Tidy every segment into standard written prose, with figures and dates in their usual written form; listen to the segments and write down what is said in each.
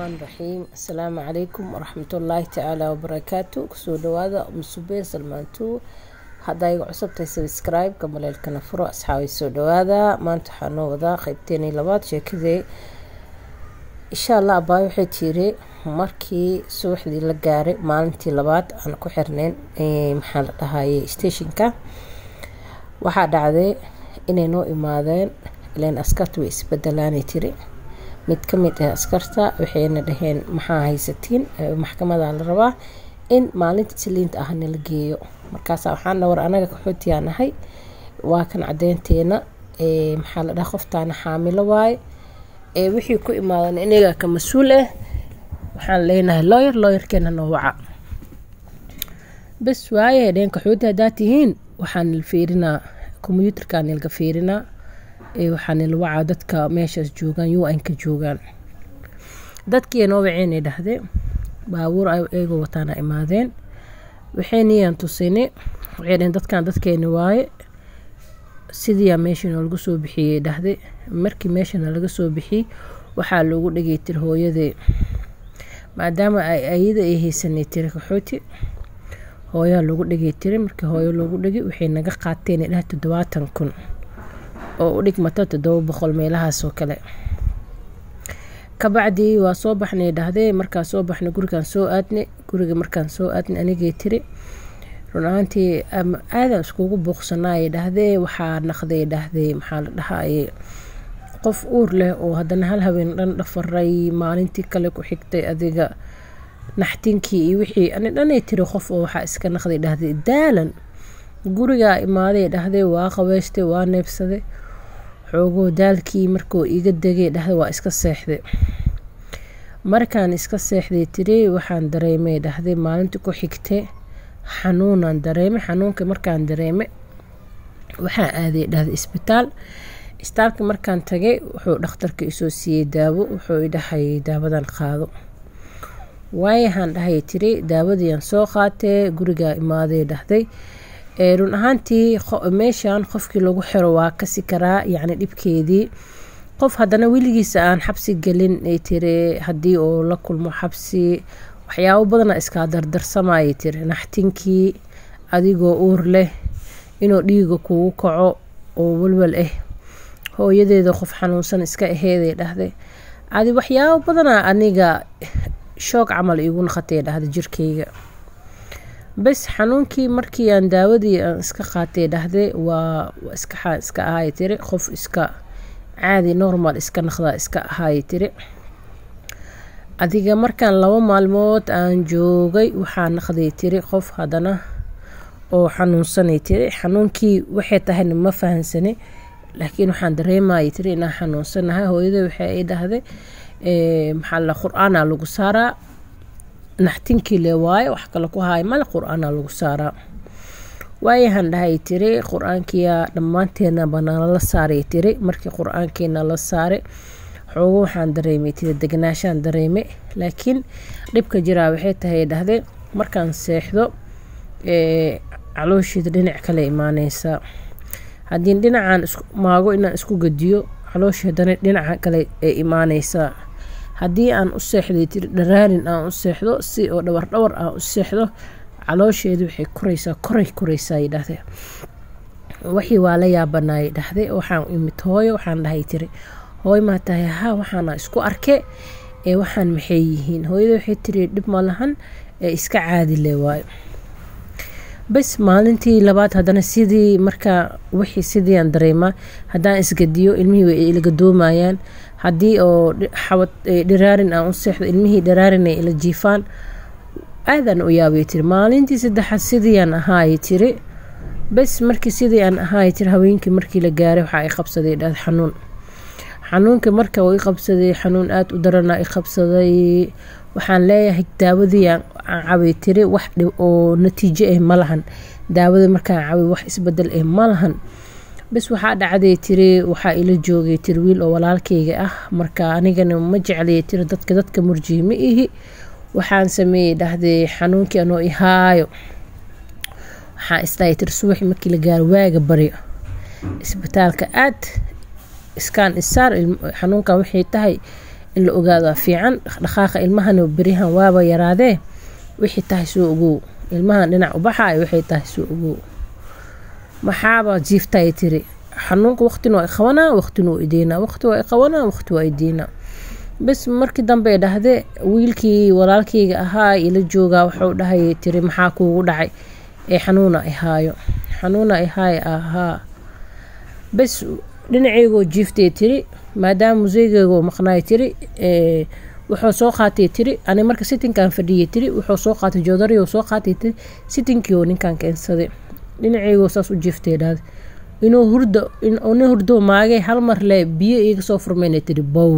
الرحمن الرحيم. السلام عليكم ورحمة الله تعالى وبركاته. كسو دوادا مسوبير سلمانتو هدايو عصبتي سبسكرايب قبل الكنفرو أصحابي سو دوادا ما انتو حانو ودا خيبتيني لباد شاكذي إن شاء الله أباي وحي تيري markii suuxdii la gaaray maalintii labaad aan ku xirneen maxaa la dhahaayay stationka waxaa dhacday inay noo imaadeen ileen askartu way isbedelaanay tiri mid ka mid ah askarta waxayna dhaheen maxaa haysatiin maxkamada la rabaa in maalinta Isniinta ah la geeyo markaas waxaan war anaga qaxootiyaanahay waa kan cadeynteena maxaa la dhahaa qoftaana xaamilo waay wixii ku imaadeen inaga ka mas'uul ah waxaan leenahay lawyer keena noo waca bas waaye hadeen qaxooti hadaa tihiin waxaan fiirinaa kombiyuutarkaan ilga fiirinaa waxaan la wacaa dadka meeshaas joogaan UN-ka joogaan dadkii noo waceenay dhahdee baabuur ay eego wataana imaadeen waxayniyaan tusini waxaan dadkan dadkeena waaye sidii meeshan lagu soo bixiyay dhahdee markii meeshan laga soo bixiyay waxaa loogu dhageytir hooyadee maadaama ayada ay haysanay tiri qaxooti hooyaa loogu dhageytiray markii hooyo loogu dhagey waxay naga qaateen ilaa 70,000 oo u dhigmata 700 meelahaas oo kale kabacdi waa soo baxnay dhahdee markaa soo baxnay guriga markaan soo aadnay anigay tiri runaantii aadan iskugu booqsanaay dhahdee waxaa naqday dhahdee maxaa la dhahaayay qof uur leh oo haddana hal habeen dhan dhafaray maalintii kale ku xigtay adiga naxtinkii iyo wixii ani dhanay tiri qof oo waxa iska naqday dhahdee daalan guriga imaaday dhahdee waa qabeystay waa neebsaday xoogo daalkii markuu iga dagay dhahdee waa iska seexday markaan iska seexday tiri waxaan dareemay dhahdee maalintii ku xigtay xanuunan dareemay xanuunka markaan dareemay waxaan aaday dhahdee isbitaalka markaan tagay wuxuu dhakhtarka isoo siiyay daawo wuxuu dhahay daawadan qaado waayahan dhahay tiri daawadiyan soo qaatay guriga imaaday dhahday run ahaantii meeshan qofkii lagu xiro waa kasi karaa yacni dhibkeedii qof haddana weligiisa aan xabsi gelin ay tiri haddii oo la kulmo xabsi waxyaabo badana iska dardarsamayay tiri naxtinkii adigoo uur leh inuu dhiiga kugu kaco oo walwal hooyadeeda qof xanuunsan iska aheeday dhahday adi waxyaabo badana aniga shoog camal igu naqatay dhahday jirkeyga bas xanuunkii markii aan daawadii aan iska qaatay dhahday waa iska ahay tiri qof iska caadi normal iska naqda iska ahay tiri adiga markaan 2 maalmood aan joogay waxaa naqday tiri qof hadana oo xanuunsanay tiri xanuunkii waxay tahay ma fahansanay laakiin waxaan dareemayay tiri inaan xanuunsanahay hooyada waxay ay dhahday maxaa la quraana lagu saaraa naxtinkii le waaye wax kale ku haay mal quraana lagu saaraa waayahan dhahay tiri quraankiya dhammaanteena banaan la saaray tiri markii quraankeena la saaray xoogo waxaan dareemay tiri degnaashaan dareemay laakiin dhibka jira waxay tahay dhahday markaan seexdo caloosheeda dhinac kale imaanaysa haddii dhinacaan maago inaan isku gadiyo caloosheedana dhinaca kale ay imaanaysa haddii aan u seexday tiri dharaarin aan u seexdo si oo dhawar aan u seexdo caloosheedu waxay koraysaa yidhahdee wixii waa la yaabanay dhahday waxaan imid hooyo waxaan dhahay tiri hooy ma tahay waxaana isku arkay waxaan maxay yihiin hooyada waxay tiri dhib ma lahan iska caadi leh waay bas maalintii labaad haddana sidii markaa wixii sidii aan dareemaa haddaan isgadiyo ilmihii way ila gadoomayaan haddii oo xawad dharaarin aan u seexdo ilmihii dharaarin ay ila jiifaan aadan u yaabay tiri maalintii saddexaad sidii aan ahaay tiri bas markii sidii aan ahaay tiri haweenkii markii la gaaray waxa ay qabsaday dhad xanuunka marka way qabsaday xanuun aad u daran ay qabsaday waxaan leeyahay daawadii aan cabay tiri wax oo natiijo ma lahan daawada markaan cabay wax isbedel ma lahan bas waxaa dhacday tiri waxaa ila joogay tiri wiil oo walaalkeyga ah marka anigana ma jeclay tiri dadka murjiima ihi waxaan sameeyay dhahday xanuunkii anoo ihaayo waxaan istaay tiri subax markii la gaaro waaga bari isbitaalka aad iskaan isaar xanuunkan waxay tahay in la ogaadaa fiican. dhaqdhaqaaqa ilmahana berihan waaba yaraadee wixii tahay soo ogow, ilmahan dhinac u baxaay waxay tahay soo ogow. maxaaba jiiftay tiri xanuunka waqtina waa qabanaa waqtina waa idiinaa, waqti waa qabanaa waqti waa idiinaa. bas markii dambe dhahde wiilkii walaalkayga ahaa ila joogaa wuxuu dhahay tiri maxaa kuugu dhacay? xanuuna ihaayo, xanuuna ihaayo ahaa. bas dhinaceygoo jiiftay tiri maadaama museygeygoo maqnaay tiri wuxuu soo qaatay tiri ani marka sitinkan fadhiyay tiri wuxuu soo qaatay joodariyo soo qaatay tiri sitinkii oo ninkan keensaday dhinaceygoo saas u jiiftay dhahde inuu hurdo maagay hal mar le biyo iga soo furmayna tiri bow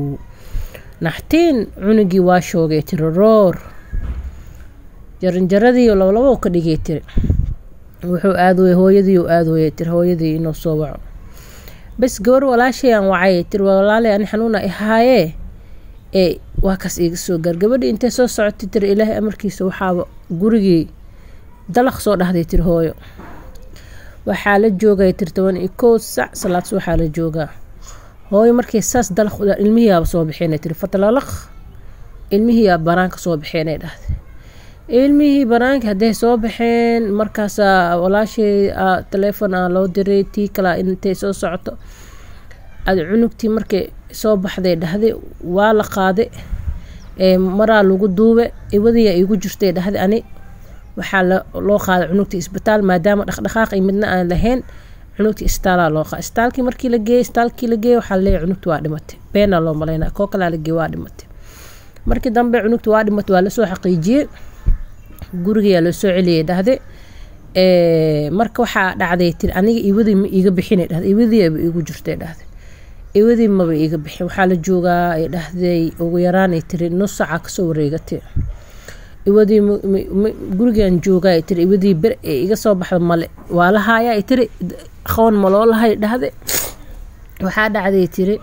naxtiin cunugii waa shoogay tiri roor jaranjaradii labo ka dhigay tiri wuxuu aadooyay hooyadii oo aadooyay tiri hooyadii inuu soo waco. bas gabar walaashay aan wacay tiri walaalay ani xanuuna ihaaye waa kas iga soo gaar. gabadhii intee soo socotay tiri ilaahay amarkiisa waxaaba gurigii dalaq soo dhahday tiri hooyo. waxaa la joogay tiri 11 sac salaad waxaa la joogaa. hooyo markay saas dalaq ilmihiiaba soo bixinay tiri fatalalaq ilmihii banaanka soo bixinay dhahday. ilmihii banaanka hadday soo baxeen markaasaa walaashay telefoon loo diray tii kale intay soo socoto ad cunugtii markay soo baxday dhahday waa la qaaday maraa lagu duube iwadiya igu jirtay dhahday ani waxaa loo qaaday cunugtii isbitaal maadaama dhaqdhaqaaq midna aan lahayn cunugtii istaalaa loo qaaday. istaalkii markii la geeyey waxaa leeyahay cunugtii waa dhimatay beena loo malaynaa koo kalaa la geeyey waa dhimatay. markii dambe cunugtii waa dhimatay waa lasoo xaqiijiyey gurigayaa loo soo celiyay dhahde. marka waxaa dhacday tiri aniga iwadii ma iiga bixinay dhahday iwadiiba iigu jirtay dhahday iwadii maba iiga bixin waxaa la joogaa ay dhahday ugu yaraanay tiri nus saaca kasoo wareegatay iwadii gurigaan joogaa tiri iwadii ber iga soo baxda male waa la haayaa tiri qoon ma loo lahay dhahday. waxaa dhacday tiri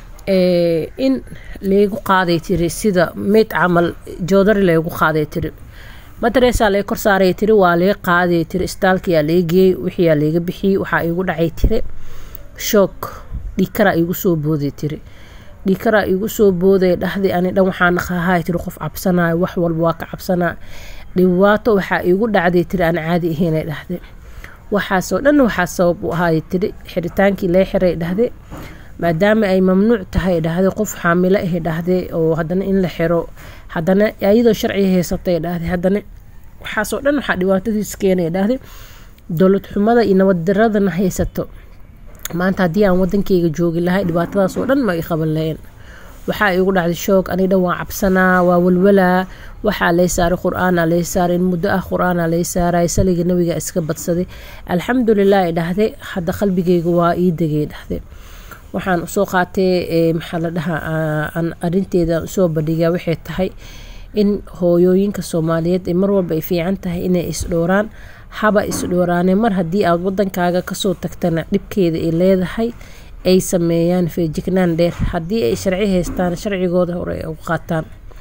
in leegu qaaday tiri sida meed camal joodari leegu qaaday tiri matreesaa lee kor saaray tiri waa lee qaaday tiri istaalkiyaa lee geeyey wixiyaa leega bixiyey. waxaa igu dhacay tiri shoog dhiikaraa igu soo booday tiri dhiikaraa igu soo booday dhahday ani dhan waxaa naqahay tiri qof cabsanaayo wax walba waa ka cabsanaa dhibaato waxaa igu dhacday tiri aan caadi ahaynay dhahday. waxaasoo dhan waxaa sabab u ahaay tiri xiritaankii lee xiray dhahday maadaama ay mamnuuc tahay dhahday qof xaamilo ah dhahday oo haddana in la xiro haddana ayadoo sharciga haysatay dhahday haddana waxaasoo dhan waxaa dhibaatadiis keenay dhahday dowlad xumada iyo nabad daradana haysato. maanta haddii aan wadankeyga joogi lahay dhibaatadaasoo dhan ma i qaban lahayn. waxaa igu dhacday shoog ani dhan waa cabsanaa waa walwalaa. waxaa lay saaray qur-aana lay saaray in muddo ah qur-aana lay saaray saliga nabiga iska badsaday alxamdulilah dhahday hadda qalbigeyga waa ii degay dhahday. waxaan usoo qaatay maxaa la dhahaa arinteeda usoo bandhigaa waxay tahay in hooyooyinka Soomaaliyeed mar walba ay fiican tahay inay isdhooraan haba isdhooraane mar haddii aad wadankaaga kasoo tagtana dhibkeeda ay leedahay ay sameeyaan feejignaan dheer haddii ay sharci haystaan sharcigooda hore ay u qaataan.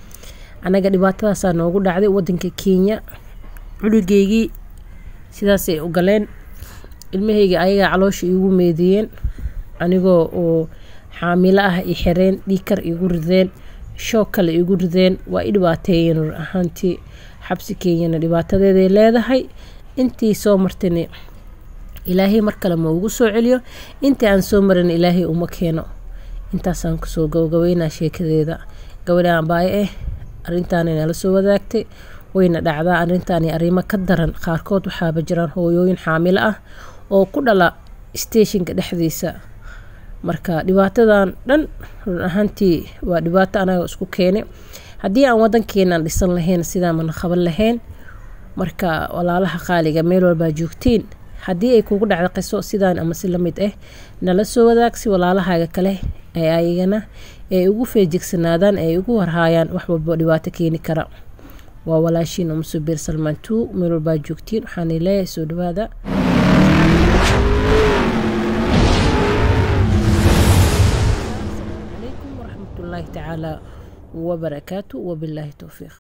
anaga dhibaatadaasaa noogu dhacday wadanka Kenya culigeygii sidaasay u galeen ilmahayga ayaga caloosha igu meediyeen anigoo oo xaamilo ah i xireen dhiikar igu rideen shoog kale igu rideen waa i dhibaateeyeen ahaantii xabsi Kenyana dhibaatadeeday leedahay. intii soo martay ilaahay mar kale ma ugu soo celiyo intii aan soo marin ilaahay uma keeno. intaasaan kusoo gabagabeynaa sheekadeeda gabadhaan baay arintaan inala soo wadaagtay wayna dhacdaa arintaani arrimo ka daran qaarkood waxaaba jiraan hooyooyin xaamilo ah oo ku dhala stationka dhexdiisa. marka dhibaatadan dhan ahaantii waa dhibaato anaga isku keenay haddii aan wadankeena dhisan lahayn sidaa mana qaban lahayn. marka walaalaha qaaliga meel walba joogtiin haddii ay kugu dhacdo qiso sidaan ama si lamid ah nala soo wadaag si walaalahaaga kale ay ayagana ay ugu feejigsanaadaan ay ugu warhaayaan wax walba dhibaato keeni kara. waa walaashiin Umsubiir Salmaan 2 meel walba joogtiin waxaan leeyahay soo dhawaada. السلام عليكم ورحمة الله تعالى وبركاته وبالله توفيق.